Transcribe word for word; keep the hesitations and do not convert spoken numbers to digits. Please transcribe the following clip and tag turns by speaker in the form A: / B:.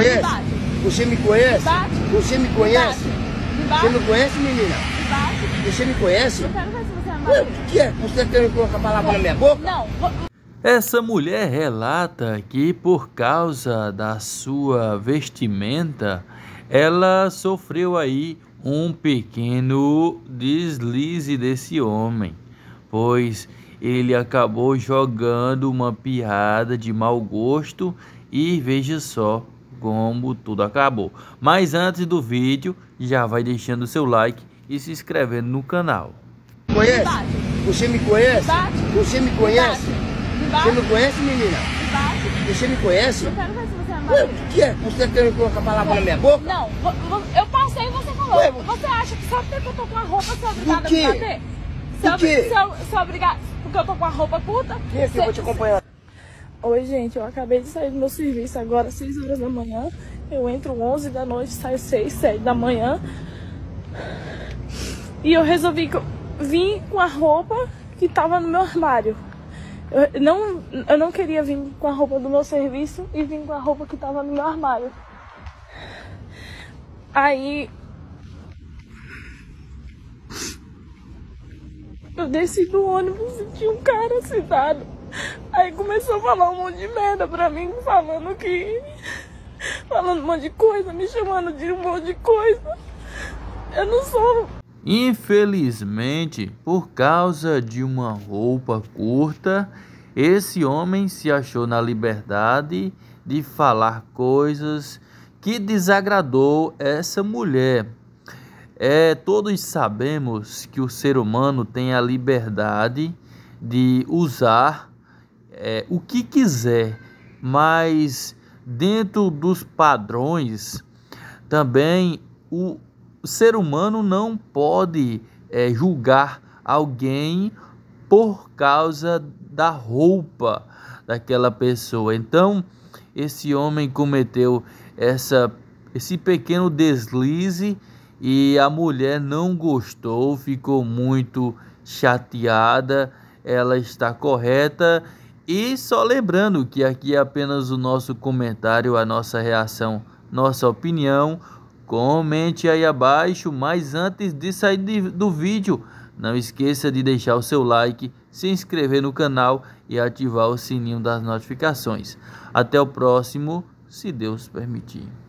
A: conhece?
B: Bate.
A: Você me conhece?
B: Bate.
A: Você me conhece?
B: Bate.
A: Você me conhece, menina?
B: Bate.
A: Você me conhece?
B: Eu quero ver se você é
A: Ué,
B: mais.
A: o que é? Você quer colocar a palavra na minha boca?
B: Não.
C: Essa mulher relata que por causa da sua vestimenta, ela sofreu aí um pequeno deslize desse homem, pois ele acabou jogando uma piada de mau gosto e veja só como tudo acabou. Mas antes do vídeo, já vai deixando o seu like e se inscrevendo no canal.
A: Conhece?
B: Bate.
A: Você me conhece?
B: Bate.
A: Você me conhece?
B: Bate.
A: Você me conhece, menina?
B: Bate.
A: Você me conhece?
B: Eu quero ver se você é
A: Ué,
B: mais.
A: o que é? Você quer colocar a palavra na minha boca?
B: Não. vo- vo- Eu passei e você falou.
A: Ué,
B: Você acha que só porque eu tô com a roupa você é obrigada a
A: Do quê?
B: me bater? Você é
A: Do quê?
B: obri- você é- você é obrigada porque eu tô com a roupa curta?
A: Vem aqui, eu vou te acompanhar.
D: Oi, gente, eu acabei de sair do meu serviço agora, seis horas da manhã. Eu entro onze da noite, saio seis, sete da manhã. E eu resolvi que eu vim com a roupa que tava no meu armário. Eu não, eu não queria vir com a roupa do meu serviço e vim com a roupa que tava no meu armário. Aí eu desci do ônibus e tinha um cara sentado. Aí começou a falar um monte de merda pra mim, falando que... Falando um monte de coisa, me chamando de um monte de coisa. Eu não sou...
C: Infelizmente, por causa de uma roupa curta, esse homem se achou na liberdade de falar coisas que desagradou essa mulher. É, todos sabemos que o ser humano tem a liberdade de usar é, o que quiser, mas dentro dos padrões também o O ser humano não pode é, julgar alguém por causa da roupa daquela pessoa. Então, esse homem cometeu essa, esse pequeno deslize e a mulher não gostou, ficou muito chateada. Ela está correta. E só lembrando que aqui é apenas o nosso comentário, a nossa reação, nossa opinião. Comente aí abaixo, mas antes de sair de, do vídeo, não esqueça de deixar o seu like, se inscrever no canal e ativar o sininho das notificações. Até o próximo, se Deus permitir.